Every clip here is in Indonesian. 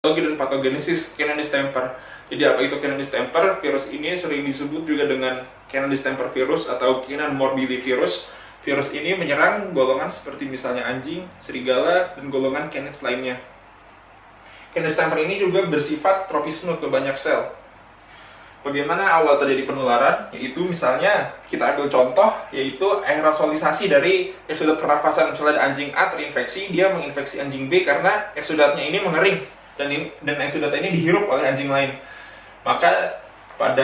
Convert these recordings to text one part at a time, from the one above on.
histologi dan patogenesis canine distemper. Jadi apa itu canine distemper? Virus ini sering disebut juga dengan canine distemper virus atau canine morbillivirus. Virus ini menyerang golongan seperti misalnya anjing, serigala, dan golongan canines lainnya. Canine distemper ini juga bersifat tropisme ke banyak sel. Bagaimana awal terjadi penularan? Yaitu misalnya kita ambil contoh, yaitu aerosolisasi dari eksudat pernafasan. Misalnya ada anjing A terinfeksi, dia menginfeksi anjing B karena eksudatnya ini mengering dan eksudat ini dihirup oleh anjing lain. Maka pada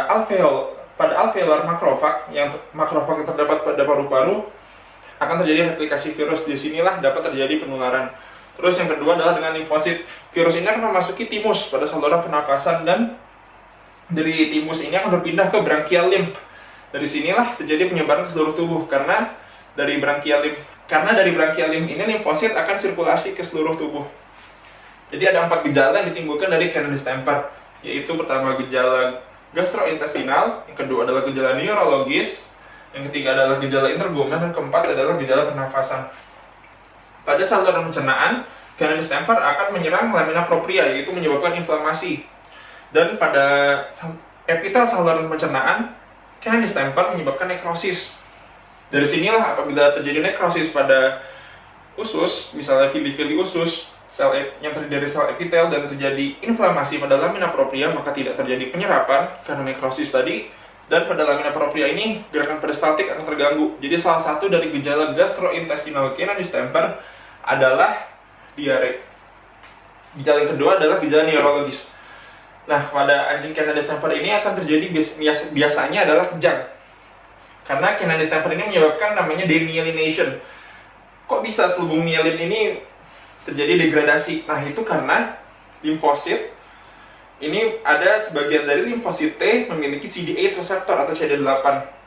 alveolar makrofag yang terdapat pada paru-paru akan terjadi replikasi virus. Di sinilah dapat terjadi penularan. Terus yang kedua adalah dengan limfosit. Virus ini akan memasuki timus pada saluran pernafasan dan dari timus ini akan berpindah ke branchial lymph. Dari sinilah terjadi penyebaran ke seluruh tubuh karena dari branchial lymph ini limfosit akan sirkulasi ke seluruh tubuh. Jadi ada 4 gejala yang ditimbulkan dari canine distemper, yaitu pertama gejala gastrointestinal, yang kedua adalah gejala neurologis, yang ketiga adalah gejala intergomen, dan keempat adalah gejala pernafasan. Pada saluran pencernaan, canine distemper akan menyerang lamina propria, yaitu menyebabkan inflamasi. Dan pada epitel saluran pencernaan, canine distemper menyebabkan nekrosis. Dari sinilah apabila terjadi nekrosis pada usus, misalnya fili-fili usus, yang terdiri dari sel epitel dan terjadi inflamasi pada lamina propria, maka tidak terjadi penyerapan karena nekrosis tadi. Dan pada lamina propria ini gerakan peristaltik akan terganggu. Jadi salah satu dari gejala gastrointestinal canine distemper adalah diare. Gejala yang kedua adalah gejala neurologis. Nah, pada anjing canine distemper ini akan terjadi biasanya adalah kejang. Karena canine distemper ini menyebabkan namanya demyelination. Kok bisa selubung myelin ini terjadi degradasi? Nah, itu karena limfosit ini ada sebagian dari limfosit T memiliki CD8 reseptor atau CD8.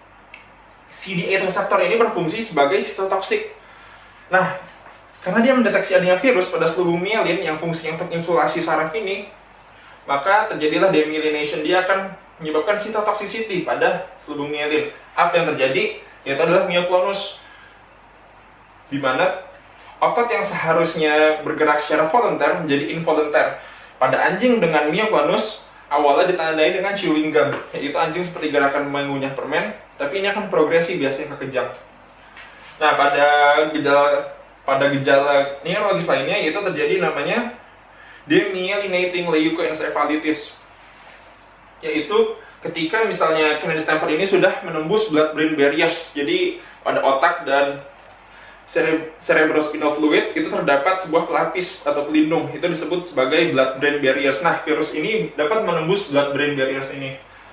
CD8 reseptor ini berfungsi sebagai sitotoksik. Nah, karena dia mendeteksi adanya virus pada selubung myelin yang fungsinya untuk insulasi saraf ini, maka terjadilah demyelination. Dia akan menyebabkan cytotoxicity pada selubung myelin. Apa yang terjadi? Yaitu adalah myoklonus, di mana otot yang seharusnya bergerak secara volunter menjadi involunter. Pada anjing dengan myoklonus, awalnya ditandai dengan chewing gum, yaitu anjing seperti gerakan mengunyah permen, tapi ini akan progresi biasanya ke kejang. Nah, pada gejala neurologis lainnya, itu terjadi namanya demyelinating leukoencephalitis, yaitu ketika misalnya canine distemper ini sudah menembus blood-brain barriers. Jadi pada otak dan cerebrospinal fluid itu terdapat sebuah pelapis atau pelindung, itu disebut sebagai blood-brain barriers. Nah, virus ini dapat menembus blood-brain barriers ini.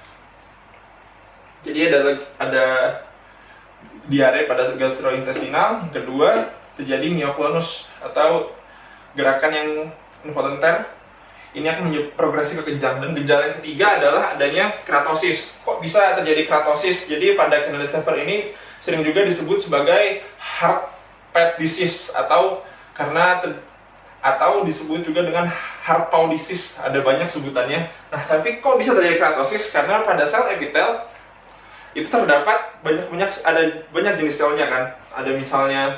Jadi ada diare pada gastrointestinal. Yang kedua terjadi myoklonus atau gerakan yang involunter, ini akan progresi ke kejang. Dan gejala yang ketiga adalah adanya keratosis. Kok bisa terjadi keratosis? Jadi pada canine distemper ini sering juga disebut sebagai heart pet disease atau disebut juga dengan heart paw disease. Ada banyak sebutannya. Nah, tapi kok bisa terjadi keratosis? Karena pada sel epitel itu terdapat banyak jenis selnya kan. Ada misalnya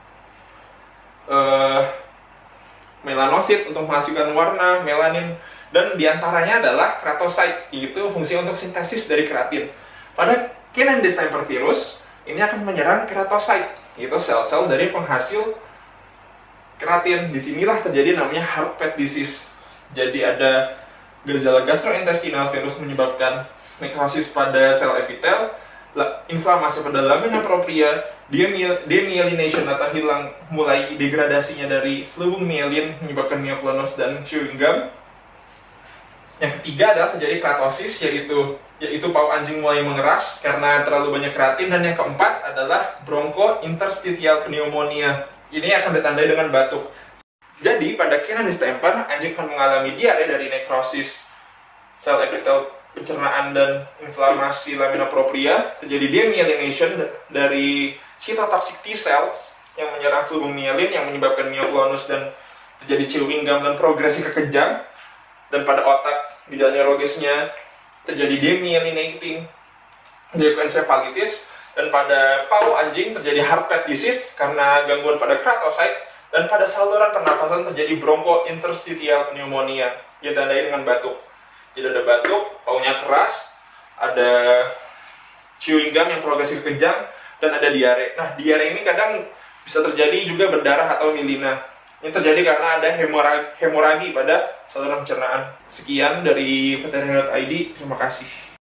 melanosit untuk menghasilkan warna, melanin, dan diantaranya adalah keratosit, yaitu fungsi untuk sintesis dari keratin. Pada canine distemper virus, ini akan menyerang keratosit, yaitu sel-sel dari penghasil keratin. Disinilah terjadi namanya heart pet disease. Jadi ada gejala gastrointestinal, virus menyebabkan nekrosis pada sel epitel, inflamasi pada lamina propria, demyelination atau hilang mulai degradasinya dari selubung myelin menyebabkan myoklonus dan chewing gum. Yang ketiga adalah terjadi keratosis, yaitu paru anjing mulai mengeras karena terlalu banyak keratin. Dan yang keempat adalah bronchointerstitial pneumonia. Ini akan ditandai dengan batuk. Jadi pada canine distemper, anjing akan mengalami diare dari nekrosis sel epitel pencernaan dan inflamasi lamina propria, terjadi demyelination dari cytotoxic T cells yang menyerang selubung myelin yang menyebabkan myoklonus dan terjadi chewing gum dan progresi ke kejang. Dan pada otak, gejala neurologisnya terjadi demyelinating leukoencephalitis. Dan pada paru anjing terjadi heart pet disease karena gangguan pada keratosit. Dan pada saluran pernafasan terjadi bronchointerstitial pneumonia yang ditandai dengan batuk. Jadi ada batuk, baunya keras, ada chewing gum yang progresif kejang, dan ada diare. Nah, diare ini kadang bisa terjadi juga berdarah atau milina. Ini terjadi karena ada hemoragi pada saluran pencernaan. Sekian dari Veterinary.id, terima kasih.